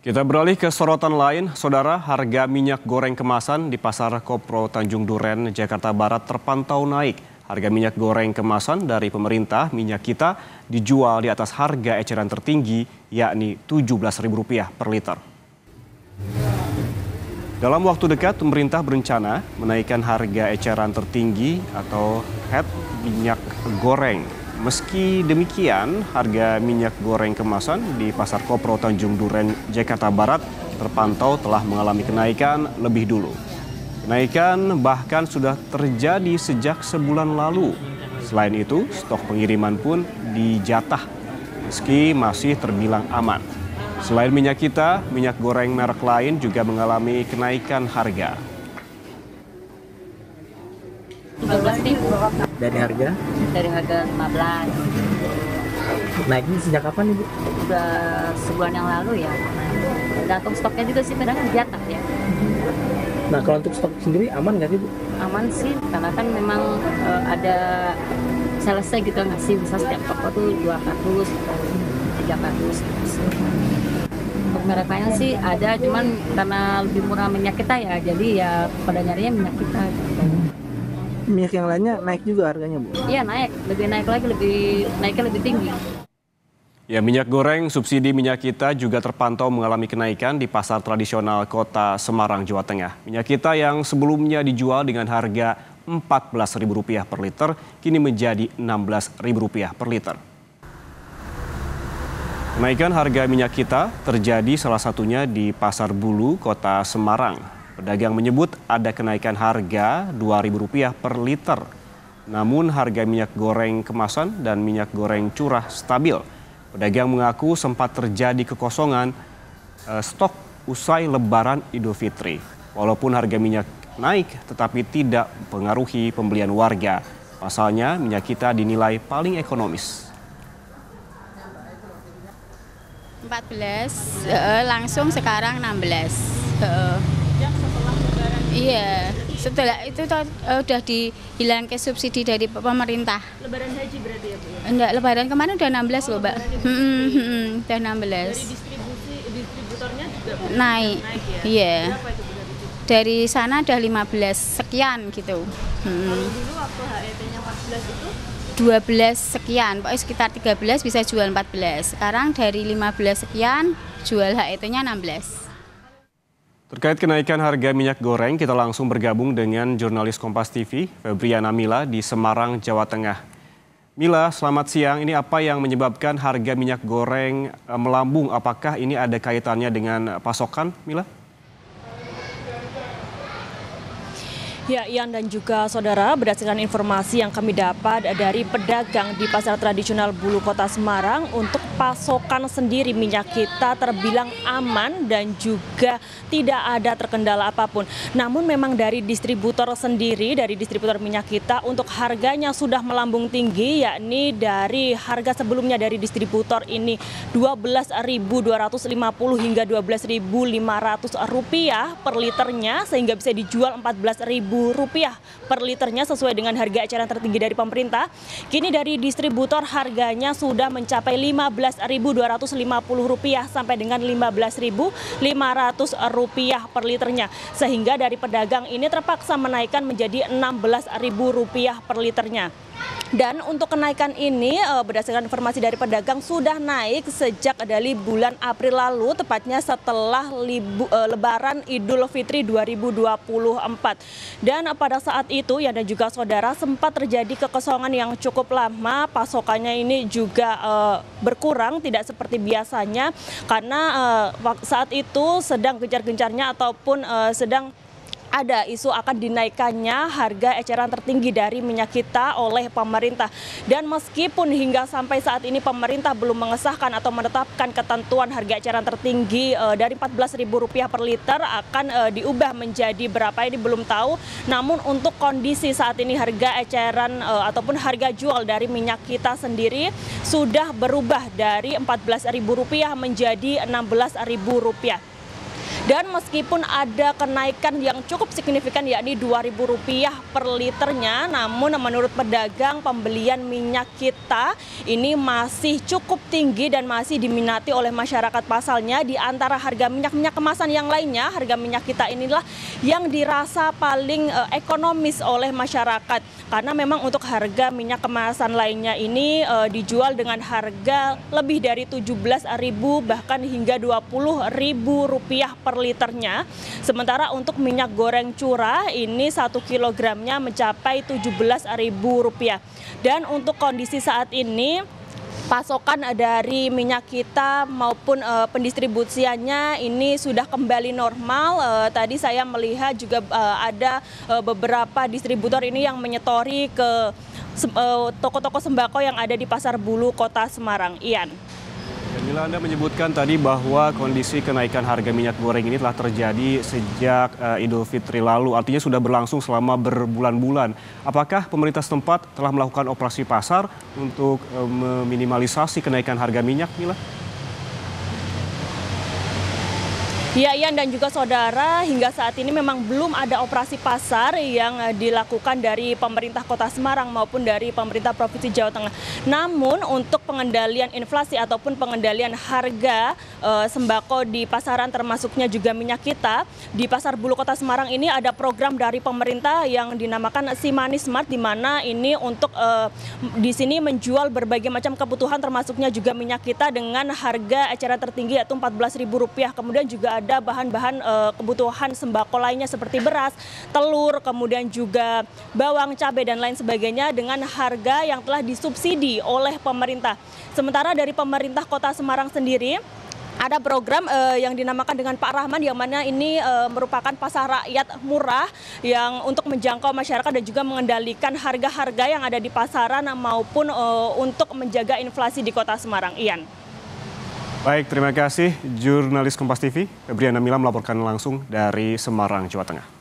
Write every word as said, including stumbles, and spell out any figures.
Kita beralih ke sorotan lain, saudara. Harga minyak goreng kemasan di Pasar Kopro Tanjung Duren, Jakarta Barat terpantau naik. Harga minyak goreng kemasan dari pemerintah minyak kita dijual di atas harga eceran tertinggi, yakni tujuh belas ribu rupiah per liter. Dalam waktu dekat, pemerintah berencana menaikkan harga eceran tertinggi atau H E T minyak goreng. Meski demikian, harga minyak goreng kemasan di Pasar Kopro Tanjung Duren, Jakarta Barat terpantau telah mengalami kenaikan lebih dulu. Kenaikan bahkan sudah terjadi sejak sebulan lalu. Selain itu, stok pengiriman pun dijatah meski masih terbilang aman. Selain minyak kita, minyak goreng merek lain juga mengalami kenaikan harga. tiga belas ribu. Dari harga? Dari harga lima belas. Naiknya sejak kapan Ibu? Udah sebulan yang lalu ya. Gantung stoknya juga sih kadang jatah ya. Nah kalau untuk stok sendiri aman nggak sih Bu? Aman sih, karena kan memang uh, ada selesai gitu nggak sih, bisa setiap toko tuh dua kartus, tiga kartus. Untuk merek lain sih ada, cuman karena lebih murah minyak kita ya, jadi ya pada nyarinya minyak kita. Minyak yang lainnya naik juga harganya Bu? Iya naik, lebih naik lagi, lebih naiknya lebih tinggi. Ya, minyak goreng subsidi minyak kita juga terpantau mengalami kenaikan di pasar tradisional Kota Semarang, Jawa Tengah. Minyak kita yang sebelumnya dijual dengan harga empat belas ribu rupiah per liter, kini menjadi enam belas ribu rupiah per liter. Kenaikan harga minyak kita terjadi salah satunya di Pasar Bulu, Kota Semarang. Pedagang menyebut ada kenaikan harga dua ribu rupiah per liter. Namun harga minyak goreng kemasan dan minyak goreng curah stabil. Pedagang mengaku sempat terjadi kekosongan eh, stok usai Lebaran Idul Fitri. Walaupun harga minyak naik tetapi tidak mempengaruhi pembelian warga. Pasalnya minyak kita dinilai paling ekonomis. empat belas, uh, langsung sekarang enam belas. Uh, Iya, setelah itu uh, udah dihilangkan subsidi dari pemerintah. Lebaran haji berarti ya Bu? Enggak, lebaran kemarin udah enam belas loh Mbak. Hmm, hmm, udah enam belas. Dari distribusi, distributornya juga naik, naik ya? Iya. Berapa itu berarti? Dari sana udah lima belas sekian gitu. Hmm. Kalau dulu waktu H E T-nya empat belas itu? dua belas sekian, pokoknya sekitar tiga belas bisa jual empat belas. Sekarang dari lima belas sekian jual H E T-nya enam belas. Terkait kenaikan harga minyak goreng, kita langsung bergabung dengan jurnalis Kompas T V, Febriana Mila di Semarang, Jawa Tengah. Mila, selamat siang. Ini apa yang menyebabkan harga minyak goreng melambung? Apakah ini ada kaitannya dengan pasokan, Mila? Ya, Ian dan juga saudara, berdasarkan informasi yang kami dapat dari pedagang di pasar tradisional Bulu Kota Semarang, untuk pasokan sendiri minyak kita terbilang aman dan juga tidak ada terkendala apapun. Namun memang dari distributor sendiri, dari distributor minyak kita, untuk harganya sudah melambung tinggi, yakni dari harga sebelumnya dari distributor ini dua belas ribu dua ratus lima puluh hingga dua belas ribu lima ratus rupiah per liternya, sehingga bisa dijual empat belas ribu rupiah per liternya sesuai dengan harga eceran tertinggi dari pemerintah. Kini dari distributor harganya sudah mencapai lima belas ribu dua ratus lima puluh rupiah sampai dengan lima belas ribu lima ratus rupiah per liternya. Sehingga dari pedagang ini terpaksa menaikkan menjadi enam belas ribu rupiah per liternya. Dan untuk kenaikan ini berdasarkan informasi dari pedagang sudah naik sejak dari bulan April lalu, tepatnya setelah libu, uh, Lebaran Idul Fitri dua ribu dua puluh empat. Dan pada saat itu ya dan juga saudara, sempat terjadi kekosongan yang cukup lama, pasokannya ini juga uh, berkurang tidak seperti biasanya karena uh, saat itu sedang gencar-gencarnya ataupun uh, sedang ada isu akan dinaikannya harga eceran tertinggi dari minyak kita oleh pemerintah. Dan meskipun hingga sampai saat ini pemerintah belum mengesahkan atau menetapkan ketentuan harga eceran tertinggi e, dari empat belas ribu rupiah per liter akan e, diubah menjadi berapa ini belum tahu. Namun untuk kondisi saat ini harga eceran e, ataupun harga jual dari minyak kita sendiri sudah berubah dari empat belas ribu rupiah menjadi enam belas ribu rupiah. Dan meskipun ada kenaikan yang cukup signifikan yakni dua ribu rupiah per liternya, namun menurut pedagang pembelian minyak kita ini masih cukup tinggi dan masih diminati oleh masyarakat. Pasalnya di antara harga minyak-minyak kemasan yang lainnya, harga minyak kita inilah yang dirasa paling uh, ekonomis oleh masyarakat. Karena memang untuk harga minyak kemasan lainnya ini uh, dijual dengan harga lebih dari tujuh belas ribu bahkan hingga dua puluh ribu rupiah per liternya. Sementara untuk minyak goreng curah ini satu kilogramnya mencapai tujuh belas ribu rupiah. Dan untuk kondisi saat ini pasokan dari minyak kita maupun uh, pendistribusiannya ini sudah kembali normal. Uh, tadi saya melihat juga uh, ada uh, beberapa distributor ini yang menyetori ke toko-toko uh, sembako yang ada di Pasar Bulu Kota Semarang. Ian. Mila, Anda menyebutkan tadi bahwa kondisi kenaikan harga minyak goreng ini telah terjadi sejak uh, Idul Fitri lalu, artinya sudah berlangsung selama berbulan-bulan. Apakah pemerintah setempat telah melakukan operasi pasar untuk uh, meminimalisasi kenaikan harga minyak, Mila? Ya, Ian dan juga saudara, hingga saat ini memang belum ada operasi pasar yang dilakukan dari pemerintah Kota Semarang maupun dari pemerintah Provinsi Jawa Tengah. Namun untuk pengendalian inflasi ataupun pengendalian harga e, sembako di pasaran termasuknya juga minyak kita, di Pasar Bulu Kota Semarang ini ada program dari pemerintah yang dinamakan Simani Smart, di mana ini untuk e, di sini menjual berbagai macam kebutuhan termasuknya juga minyak kita dengan harga eceran tertinggi yaitu empat belas ribu rupiah. Kemudian juga ada ada bahan-bahan e, kebutuhan sembako lainnya seperti beras, telur, kemudian juga bawang, cabai, dan lain sebagainya dengan harga yang telah disubsidi oleh pemerintah. Sementara dari pemerintah Kota Semarang sendiri, ada program eh, yang dinamakan dengan Pak Rahman, yang mana ini eh, merupakan pasar rakyat murah yang untuk menjangkau masyarakat dan juga mengendalikan harga-harga yang ada di pasaran maupun eh, untuk menjaga inflasi di Kota Semarang. Ian. Baik, terima kasih jurnalis Kompas T V, Febriana Mila melaporkan langsung dari Semarang, Jawa Tengah.